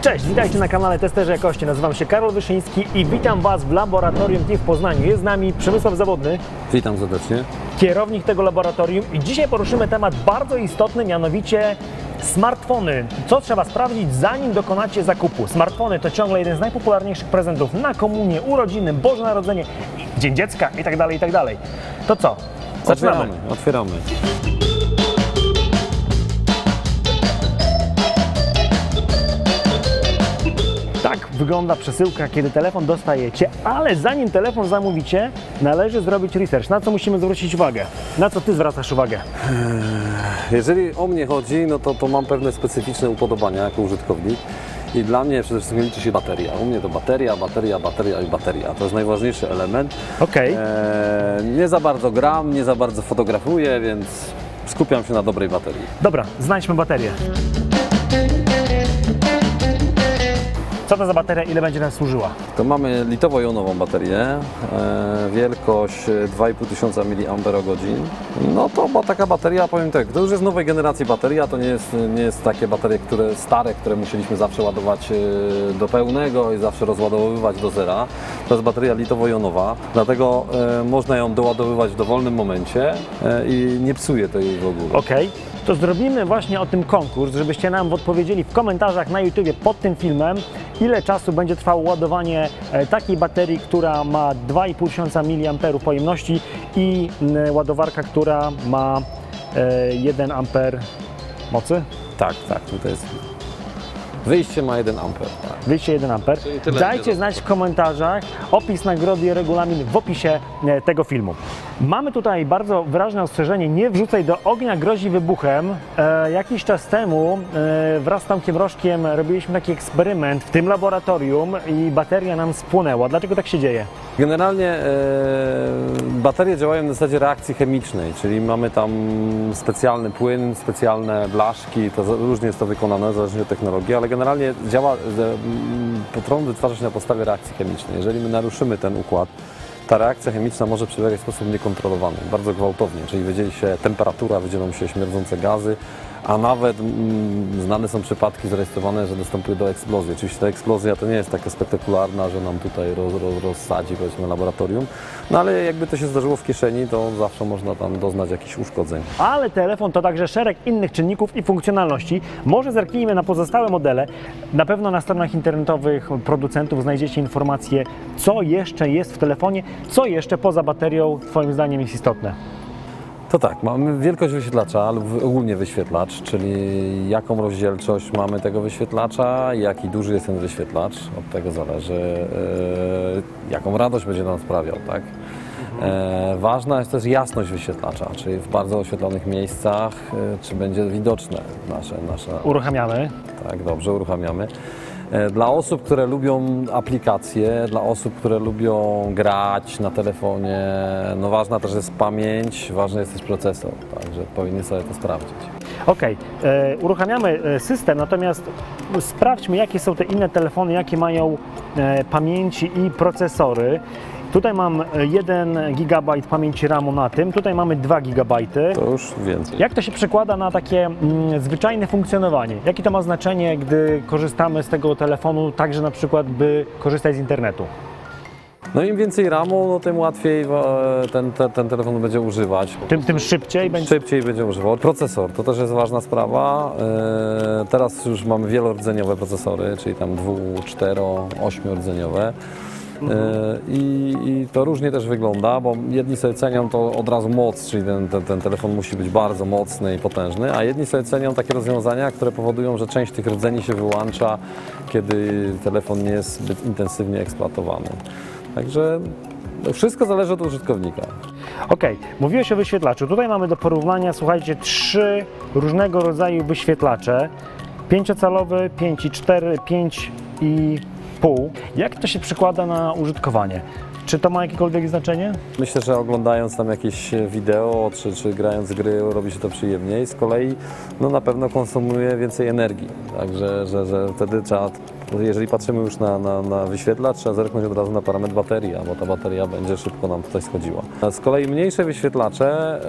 Cześć, witajcie na kanale Testerzy Jakości. Nazywam się Karol Wyszyński i witam Was w Laboratorium TIE w Poznaniu. Jest z nami Przemysław Zawodny, witam serdecznie, kierownik tego laboratorium, i dzisiaj poruszymy temat bardzo istotny, mianowicie smartfony. Co trzeba sprawdzić, zanim dokonacie zakupu? Smartfony to ciągle jeden z najpopularniejszych prezentów na komunię, urodziny, Boże Narodzenie, Dzień Dziecka itd., itd. To co? Zaczynamy. Otwieramy. Tak wygląda przesyłka, kiedy telefon dostajecie, ale zanim telefon zamówicie, należy zrobić research. Na co musimy zwrócić uwagę? Na co Ty zwracasz uwagę? Jeżeli o mnie chodzi, no to mam pewne specyficzne upodobania jako użytkownik i dla mnie przede wszystkim liczy się bateria. U mnie to bateria i bateria. To jest najważniejszy element. Okej. Nie za bardzo gram, nie za bardzo fotografuję, więc skupiam się na dobrej baterii. Dobra, znajdźmy baterię. Co to za bateria, ile będzie nam służyła? To mamy litowo-jonową baterię, wielkość 2500 mAh. No to taka bateria, powiem tak, to już jest nowej generacji bateria, to nie jest takie baterie, które musieliśmy zawsze ładować do pełnego i zawsze rozładowywać do zera. To jest bateria litowo-jonowa, dlatego można ją doładowywać w dowolnym momencie i nie psuje to jej w ogóle. Okej. To zrobimy właśnie o tym konkurs, żebyście nam odpowiedzieli w komentarzach na YouTubie pod tym filmem, ile czasu będzie trwało ładowanie takiej baterii, która ma 2500 mAh pojemności i ładowarka, która ma 1 A mocy? Tak, tutaj jest. Wyjście ma 1 A. Tak. Wyjście 1 A. Dajcie znać w komentarzach opis nagrody i regulamin w opisie tego filmu. Mamy tutaj bardzo wyraźne ostrzeżenie: nie wrzucaj do ognia, grozi wybuchem. Jakiś czas temu wraz z Tomkiem Rożkiem robiliśmy taki eksperyment w tym laboratorium i bateria nam spłonęła. Dlaczego tak się dzieje? Generalnie baterie działają na zasadzie reakcji chemicznej, czyli mamy tam specjalny płyn, specjalne blaszki, to różnie jest to wykonane, zależnie od technologii, ale generalnie prąd wytwarza się na podstawie reakcji chemicznej. Jeżeli my naruszymy ten układ, ta reakcja chemiczna może przebiegać w sposób niekontrolowany, bardzo gwałtownie, czyli wydzieli się temperatura, wydzielą się śmierdzące gazy, a nawet znane są przypadki zarejestrowane, że dostępuje do eksplozji. Oczywiście ta eksplozja to nie jest taka spektakularna, że nam tutaj rozsadzi, powiedzmy, laboratorium, no ale jakby to się zdarzyło w kieszeni, to zawsze można tam doznać jakichś uszkodzeń. Ale telefon to także szereg innych czynników i funkcjonalności. Może zerknijmy na pozostałe modele. Na pewno na stronach internetowych producentów znajdziecie informacje, co jeszcze jest w telefonie, co jeszcze poza baterią Twoim zdaniem jest istotne. To tak, mamy wielkość wyświetlacza lub ogólnie wyświetlacz, czyli jaką rozdzielczość mamy tego wyświetlacza, jaki duży jest ten wyświetlacz, od tego zależy, jaką radość będzie nam sprawiał, tak? Ważna jest też jasność wyświetlacza, czyli w bardzo oświetlonych miejscach, czy będzie widoczne nasze... Uruchamiamy. Tak, dobrze, uruchamiamy. Dla osób, które lubią aplikacje, dla osób, które lubią grać na telefonie, no ważna też jest pamięć, ważny jest też procesor, także powinni sobie to sprawdzić. Okej, uruchamiamy system, natomiast sprawdźmy, jakie są te inne telefony, jakie mają pamięci i procesory. Tutaj mam 1 GB pamięci RAMu na tym, tutaj mamy 2 GB. To już więcej. Jak to się przekłada na takie zwyczajne funkcjonowanie? Jakie to ma znaczenie, gdy korzystamy z tego telefonu, także na przykład, by korzystać z internetu? No im więcej RAMu, no tym łatwiej ten telefon będzie używać. Tym szybciej będzie? Szybciej będzie używał. Procesor, to też jest ważna sprawa. Teraz już mamy wielordzeniowe procesory, czyli tam 2, 4, 8-rdzeniowe. I to różnie też wygląda, bo jedni sobie cenią to od razu moc, czyli ten telefon musi być bardzo mocny i potężny, a jedni sobie cenią takie rozwiązania, które powodują, że część tych rdzeni się wyłącza, kiedy telefon nie jest zbyt intensywnie eksploatowany. Także wszystko zależy od użytkownika. Okej, mówiłeś o wyświetlaczu. Tutaj mamy do porównania, słuchajcie, 3 różnego rodzaju wyświetlacze. 5-calowy, 5,4, 5,5. Jak to się przekłada na użytkowanie? Czy to ma jakiekolwiek znaczenie? Myślę, że oglądając tam jakieś wideo, czy grając gry, robi się to przyjemniej. Z kolei no, na pewno konsumuje więcej energii, także że wtedy trzeba, jeżeli patrzymy już na wyświetlacz, trzeba zerknąć od razu na parametr baterii, bo ta bateria będzie szybko nam tutaj schodziła. Z kolei mniejsze wyświetlacze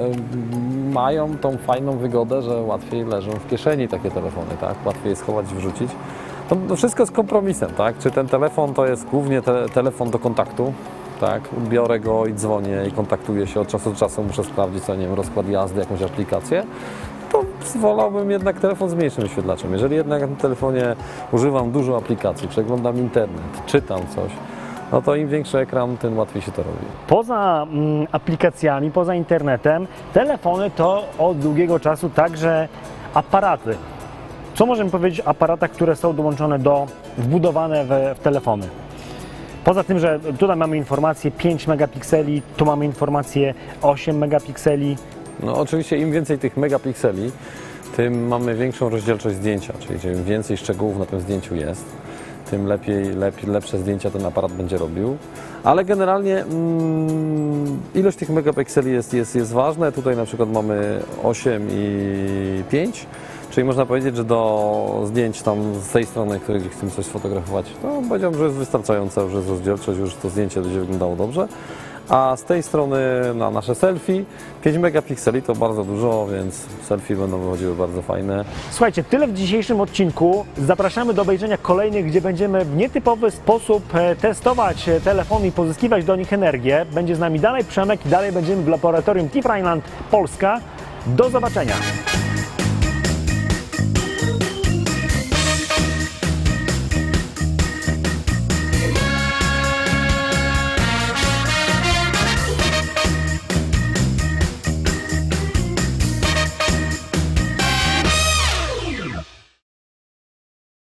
mają tą fajną wygodę, że łatwiej leżą w kieszeni takie telefony, tak? Łatwiej je schować, wrzucić. To wszystko jest kompromisem, tak? Czy ten telefon to jest głównie telefon do kontaktu, tak? Biorę go i dzwonię i kontaktuję się od czasu do czasu, muszę sprawdzić, co nie wiem, rozkład jazdy, jakąś aplikację, to wolałbym jednak telefon z mniejszym wyświetlaczem. Jeżeli jednak na tym telefonie używam dużo aplikacji, przeglądam internet, czytam coś, no to im większy ekran, tym łatwiej się to robi. Poza aplikacjami, poza internetem, telefony to od długiego czasu także aparaty. Co możemy powiedzieć o aparatach, które są dołączone wbudowane w telefony? Poza tym, że tutaj mamy informację 5 megapikseli, tu mamy informację 8 megapikseli. No oczywiście im więcej tych megapikseli, tym mamy większą rozdzielczość zdjęcia, czyli im więcej szczegółów na tym zdjęciu jest, tym lepsze zdjęcia ten aparat będzie robił. Ale generalnie ilość tych megapikseli jest ważna. Tutaj na przykład mamy 8 i 5. Czyli można powiedzieć, że do zdjęć tam z tej strony, której chcemy coś sfotografować, to powiedziałbym, że jest wystarczająca już jest rozdzielczość, już to zdjęcie będzie wyglądało dobrze. A z tej strony na nasze selfie 5 megapikseli to bardzo dużo, więc selfie będą wychodziły bardzo fajne. Słuchajcie, tyle w dzisiejszym odcinku. Zapraszamy do obejrzenia kolejnych, gdzie będziemy w nietypowy sposób testować telefony i pozyskiwać do nich energię. Będzie z nami dalej Przemek i dalej będziemy w laboratorium TIF Rheinland Polska. Do zobaczenia!